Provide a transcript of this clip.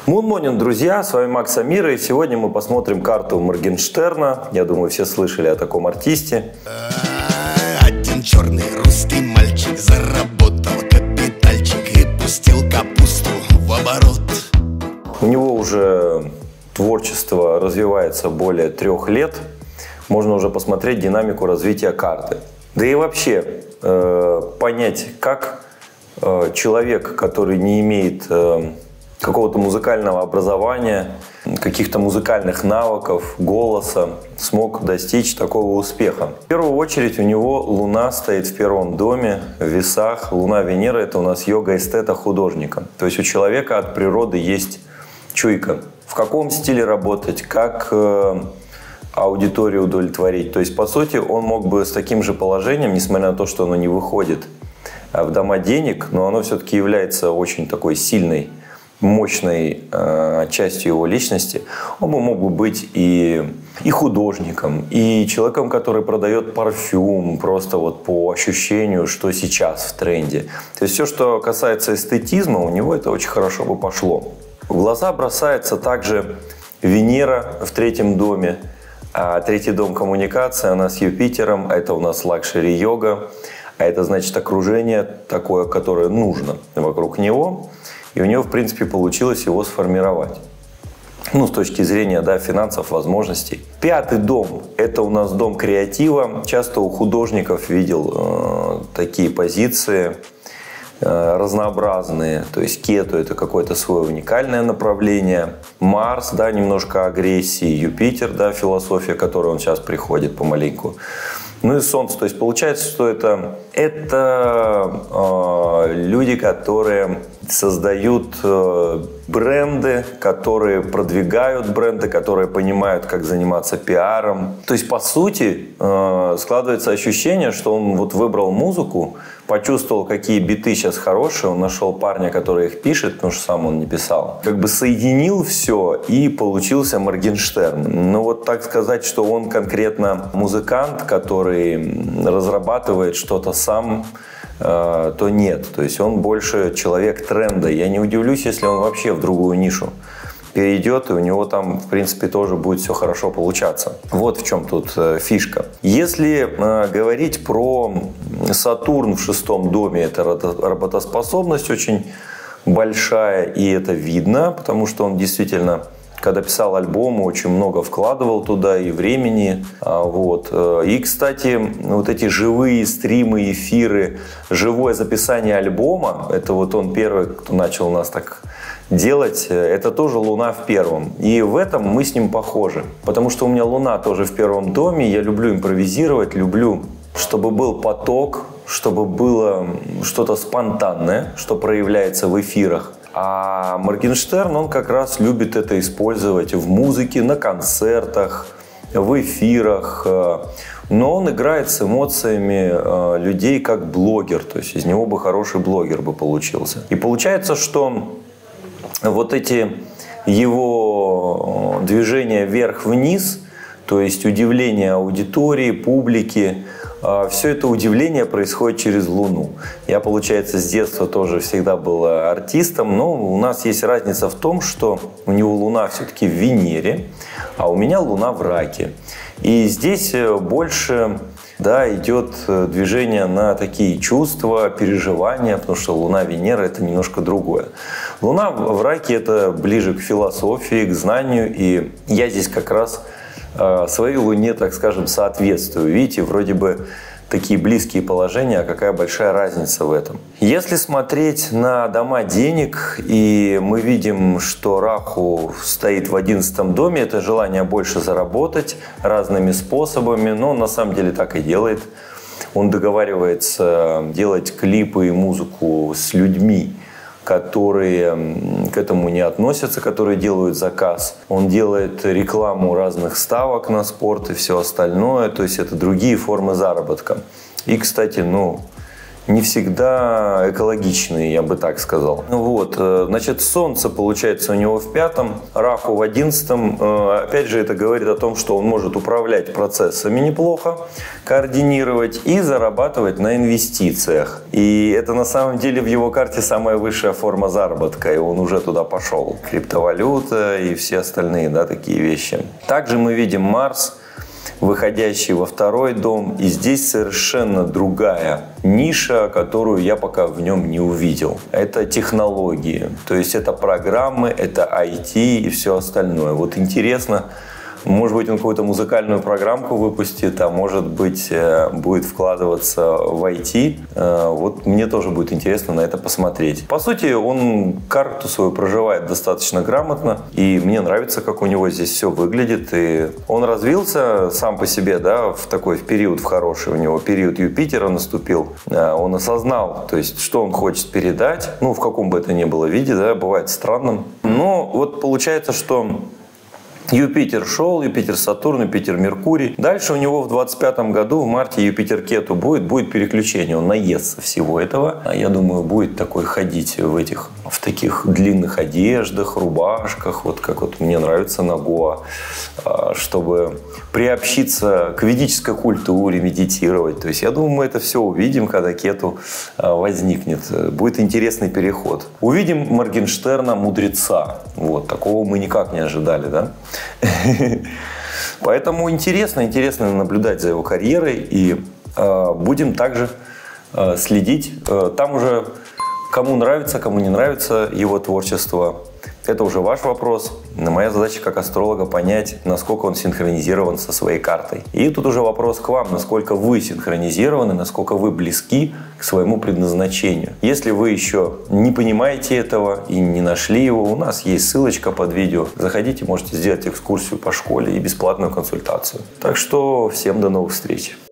Moon Morning, друзья, с вами Макс Амир, и сегодня мы посмотрим карту Моргенштерна. Я думаю, все слышали о таком артисте. Один черный русский мальчик заработал капитальчик и пустил капусту в оборот. У него уже творчество развивается более 3 лет. Можно уже посмотреть динамику развития карты. Да и вообще понять, как человек, который не имеет какого-то музыкального образования, каких-то музыкальных навыков, голоса, смог достичь такого успеха. В первую очередь у него Луна стоит в первом доме, в весах. Луна Венера – это у нас йога-эстета художника. То есть у человека от природы есть чуйка. В каком стиле работать, как аудиторию удовлетворить. То есть, по сути, он мог бы с таким же положением, несмотря на то, что оно не выходит в дома денег, но оно все-таки является очень такой сильной, мощной частью его личности, он бы мог бы быть и художником, и человеком, который продает парфюм, просто вот по ощущению, что сейчас в тренде. То есть все, что касается эстетизма, у него это очень хорошо бы пошло. В глаза бросается также Венера в 3-м доме, а 3-й дом коммуникации у нас с Юпитером, это у нас лакшери-йога, а это значит окружение такое, которое нужно вокруг него. И у него, в принципе, получилось его сформировать. Ну, с точки зрения, да, финансов, возможностей. 5-й дом – это у нас дом креатива. Часто у художников видел такие позиции разнообразные. То есть кету – это какое-то свое уникальное направление. Марс, да, немножко агрессии. Юпитер, да, философия, к которой он сейчас приходит помаленьку. Ну и Солнце. То есть получается, что это люди, которые создают бренды, которые продвигают бренды, которые понимают, как заниматься пиаром. То есть, по сути, складывается ощущение, что он вот выбрал музыку, почувствовал, какие биты сейчас хорошие, он нашел парня, который их пишет, потому что сам он не писал. Как бы соединил все, и получился Моргенштерн. Но вот так сказать, что он конкретно музыкант, который разрабатывает что-то сам, то нет. То есть он больше человек тренда. Я не удивлюсь, если он вообще в другую нишу перейдет, и у него там, в принципе, тоже будет все хорошо получаться. Вот в чем тут фишка. Если говорить про Сатурн в 6-м доме, это работоспособность очень большая, и это видно, потому что он действительно, когда писал альбомы, очень много вкладывал туда и времени. Вот. И, кстати, вот эти живые стримы, эфиры, живое записание альбома, это вот он первый, кто начал у нас так делать, это тоже Луна в 1-м. И в этом мы с ним похожи. Потому что у меня Луна тоже в 1-м доме, я люблю импровизировать, люблю, чтобы был поток, чтобы было что-то спонтанное, что проявляется в эфирах. А Моргенштерн, он как раз любит это использовать в музыке, на концертах, в эфирах. Но он играет с эмоциями людей как блогер. То есть из него бы хороший блогер бы получился. И получается, что вот эти его движения вверх-вниз, то есть удивление аудитории, публики, все это удивление происходит через Луну. Я, получается, с детства тоже всегда был артистом, но у нас есть разница в том, что у него Луна все-таки в Венере, а у меня Луна в Раке. И здесь больше, да, идет движение на такие чувства, переживания, потому что Луна, Венера – это немножко другое. Луна в Раке – это ближе к философии, к знанию, и я здесь как раз своей Луне, так скажем, соответствую. Видите, вроде бы такие близкие положения, а какая большая разница в этом. Если смотреть на дома денег, и мы видим, что Раху стоит в 11-м доме, это желание больше заработать разными способами, но он на самом деле так и делает. Он договаривается делать клипы и музыку с людьми, которые к этому не относятся, которые делают заказ. Он делает рекламу разных ставок на спорт и все остальное. То есть это другие формы заработка. И, кстати, не всегда экологичные, я бы так сказал. Вот, значит, Солнце, получается, у него в 5-м, Раху в 11-м. Опять же, это говорит о том, что он может управлять процессами неплохо, координировать и зарабатывать на инвестициях. И это на самом деле в его карте самая высшая форма заработка, и он уже туда пошел. Криптовалюта и все остальные, да, такие вещи. Также мы видим Марс, выходящий во 2-й дом. И здесь совершенно другая ниша, которую я пока в нем не увидел. Это технологии. То есть это программы, это IT и все остальное. Вот интересно, может быть, он какую-то музыкальную программку выпустит, а может быть, будет вкладываться в IT. Вот мне тоже будет интересно на это посмотреть. По сути, он карту свою проживает достаточно грамотно, и мне нравится, как у него здесь все выглядит. И он развился сам по себе, да, в такой период, в хороший у него период Юпитера наступил. Он осознал, то есть, что он хочет передать, ну, в каком бы это ни было виде, да, бывает странным. Но вот получается, что Юпитер шел, Юпитер Сатурн, Юпитер Меркурий. Дальше у него в 25-м году, в марте, Юпитер Кету будет переключение. Он наестся всего этого. Я думаю, будет такой ходить в таких длинных одеждах, рубашках, вот как вот мне нравится на Гоа, чтобы приобщиться к ведической культуре, медитировать. То есть я думаю, мы это все увидим, когда Кету возникнет. Будет интересный переход. Увидим Моргенштерна мудреца. Вот, такого мы никак не ожидали, да? Поэтому интересно наблюдать за его карьерой, и будем также следить. Там уже кому нравится, кому не нравится его творчество, это уже ваш вопрос. Моя задача как астролога понять, насколько он синхронизирован со своей картой. И тут уже вопрос к вам, насколько вы синхронизированы, насколько вы близки к своему предназначению. Если вы еще не понимаете этого и не нашли его, у нас есть ссылочка под видео. Заходите, можете сделать экскурсию по школе и бесплатную консультацию. Так что всем до новых встреч.